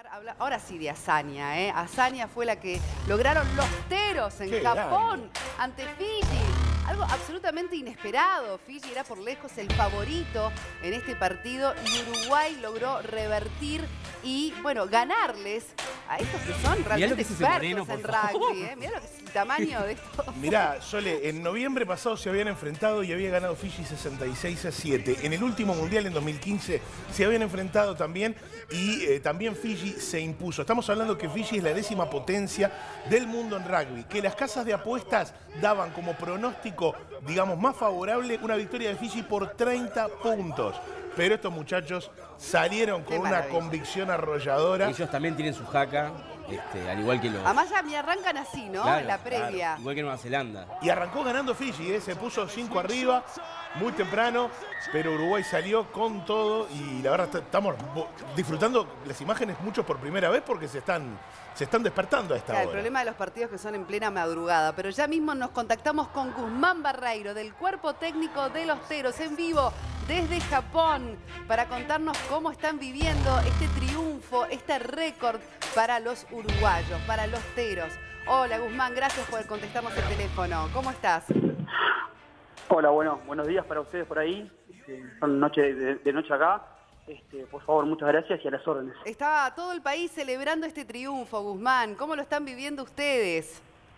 Ahora sí de hazaña, ¿eh? Hazaña fue la que lograron los teros en Japón ante Fiji. Algo absolutamente inesperado. Fiji era por lejos el favorito en este partido y Uruguay logró revertir y, bueno, ganarles a estos que son realmente expertos en rugby. Mirá lo que es el tamaño de esto. Mirá, Sole, en noviembre pasado se habían enfrentado y había ganado Fiji 66-7. En el último mundial, en 2015, se habían enfrentado también y también Fiji se impuso. Estamos hablando que Fiji es la 10ª potencia del mundo en rugby, que las casas de apuestas daban como pronóstico, digamos, más favorable una victoria de Fiji por 30 puntos. Pero estos muchachos salieron con una convicción arrolladora. Ellos también tienen su jaca, al igual que los... Además ya me arrancan así, ¿no? Claro, en la previa. Claro, igual que Nueva Zelanda. Y arrancó ganando Fiji, se puso 5 arriba, muy temprano, pero Uruguay salió con todo y la verdad estamos disfrutando las imágenes muchos por primera vez porque se están despertando a esta hora. El problema de los partidos que son en plena madrugada, pero ya mismo nos contactamos con Guzmán Barreiro del cuerpo técnico de los Teros en vivo desde Japón para contarnos cómo están viviendo este triunfo, este récord para los uruguayos, para los Teros. Hola Guzmán, gracias por contestarnos el teléfono. ¿Cómo estás? Hola, buenos días para ustedes por ahí. Son de noche acá. Por favor, muchas gracias y a las órdenes. Está todo el país celebrando este triunfo, Guzmán. ¿Cómo lo están viviendo ustedes?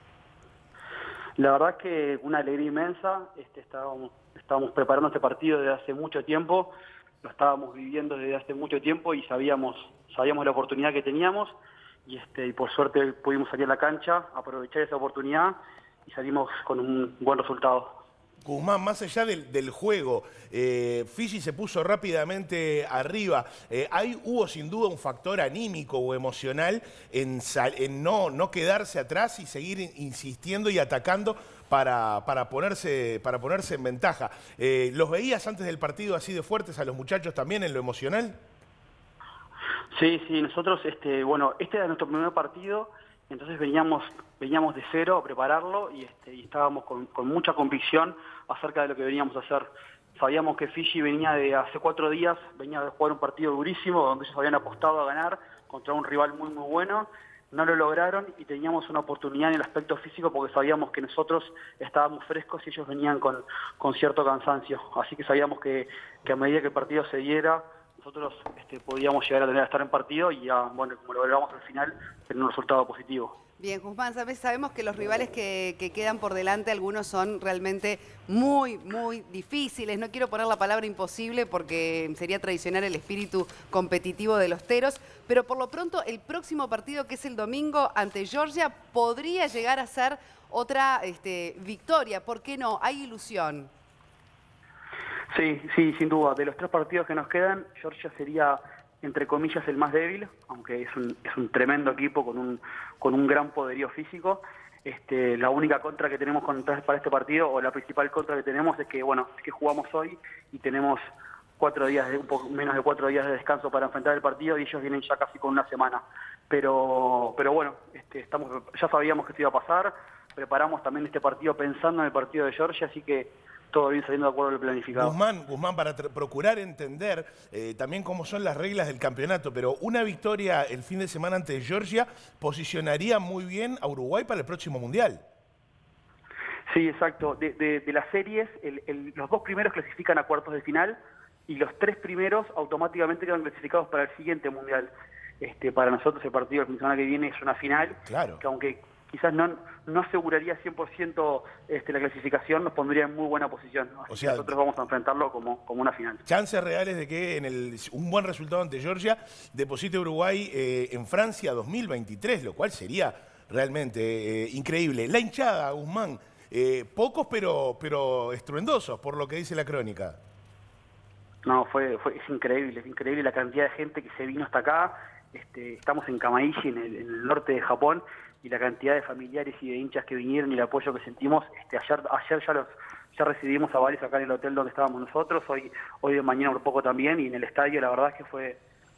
La verdad es que una alegría inmensa. Estábamos preparando este partido desde hace mucho tiempo. Lo estábamos viviendo desde hace mucho tiempo y sabíamos la oportunidad que teníamos. Y por suerte pudimos salir a la cancha, aprovechar esa oportunidad y salimos con un buen resultado. Guzmán, más allá del juego, Fiji se puso rápidamente arriba. Hubo sin duda un factor anímico o emocional en no quedarse atrás y seguir insistiendo y atacando para ponerse en ventaja. ¿Los veías antes del partido así de fuertes a los muchachos también en lo emocional? Sí, nosotros, bueno, este era nuestro primer partido. Entonces veníamos de cero a prepararlo y estábamos con mucha convicción acerca de lo que veníamos a hacer. Sabíamos que Fiji venía de hace 4 días, venía de jugar un partido durísimo donde ellos habían apostado a ganar contra un rival muy bueno. No lo lograron y teníamos una oportunidad en el aspecto físico porque sabíamos que nosotros estábamos frescos y ellos venían con cierto cansancio. Así que sabíamos que a medida que el partido se diera, nosotros podíamos llegar a estar en partido y bueno, como lo logramos al final, tener un resultado positivo. Bien, Guzmán, sabemos que los rivales que quedan por delante, algunos son realmente muy difíciles. No quiero poner la palabra imposible porque sería traicionar el espíritu competitivo de los Teros, pero por lo pronto el próximo partido, que es el domingo ante Georgia, podría llegar a ser otra victoria. ¿Por qué no? Hay ilusión. Sí, sin duda. De los 3 partidos que nos quedan, Georgia sería, entre comillas, el más débil, aunque es un tremendo equipo con un gran poderío físico. La única contra que tenemos para este partido, o la principal contra que tenemos, es que jugamos hoy y tenemos 4 días, un poco menos de 4 días de descanso para enfrentar el partido y ellos vienen ya casi con una semana. Pero bueno, ya sabíamos que esto iba a pasar, preparamos también este partido pensando en el partido de Georgia, así que todo bien saliendo de acuerdo a lo planificado. Guzmán, para procurar entender también cómo son las reglas del campeonato, pero una victoria el fin de semana ante Georgia posicionaría muy bien a Uruguay para el próximo Mundial. Sí, exacto. De las series, los 2 primeros clasifican a cuartos de final y los 3 primeros automáticamente quedan clasificados para el siguiente Mundial. Para nosotros el partido del fin de semana que viene es una final, claro, que aunque quizás no aseguraría 100% la clasificación, nos pondría en muy buena posición. O sea, nosotros vamos a enfrentarlo como una final. Chances reales de que un buen resultado ante Georgia deposite a Uruguay en Francia 2023, lo cual sería realmente increíble. La hinchada, Guzmán, pocos pero estruendosos, por lo que dice la crónica. No, es increíble la cantidad de gente que se vino hasta acá. Estamos en Kamaishi, en el norte de Japón, y la cantidad de familiares y de hinchas que vinieron y el apoyo que sentimos. Ayer ya recibimos a varios acá en el hotel donde estábamos nosotros, hoy de mañana por poco también, y en el estadio la verdad es que fue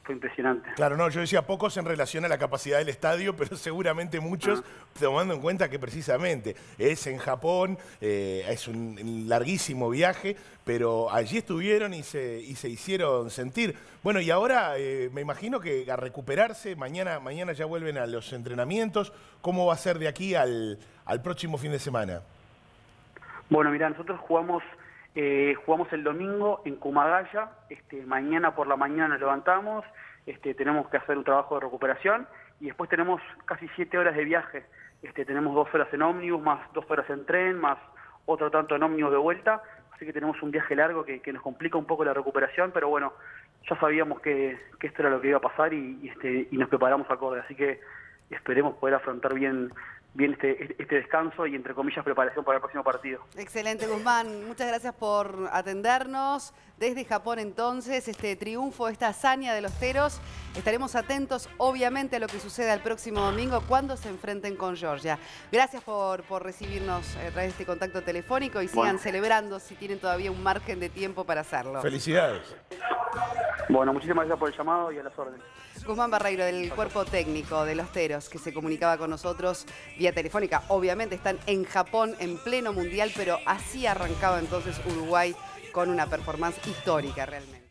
fue impresionante. Claro, no, yo decía pocos en relación a la capacidad del estadio, pero seguramente muchos, tomando en cuenta que precisamente es en Japón, es un larguísimo viaje, pero allí estuvieron y se hicieron sentir. Bueno, y ahora me imagino que a recuperarse, mañana ya vuelven a los entrenamientos. ¿Cómo va a ser de aquí al próximo fin de semana? Bueno, mirá, nosotros jugamos el domingo en Kumagaya, mañana por la mañana nos levantamos, tenemos que hacer un trabajo de recuperación y después tenemos casi 7 horas de viaje. Tenemos 2 horas en ómnibus, más 2 horas en tren, más otro tanto en ómnibus de vuelta, así que tenemos un viaje largo que nos complica un poco la recuperación, pero bueno, ya sabíamos que esto era lo que iba a pasar y nos preparamos acorde, así que esperemos poder afrontar bien este descanso y, entre comillas, preparación para el próximo partido. Excelente, Guzmán. Muchas gracias por atendernos. Desde Japón, entonces, este triunfo, esta hazaña de los teros. Estaremos atentos, obviamente, a lo que suceda el próximo domingo cuando se enfrenten con Georgia. Gracias por recibirnos a través de este contacto telefónico y sigan celebrando si tienen todavía un margen de tiempo para hacerlo. Felicidades. Bueno, muchísimas gracias por el llamado y a las órdenes. Guzmán Barreiro, del cuerpo técnico de los teros, que se comunicaba con nosotros vía telefónica. Obviamente están en Japón en pleno mundial, pero así arrancaba entonces Uruguay con una performance histórica realmente.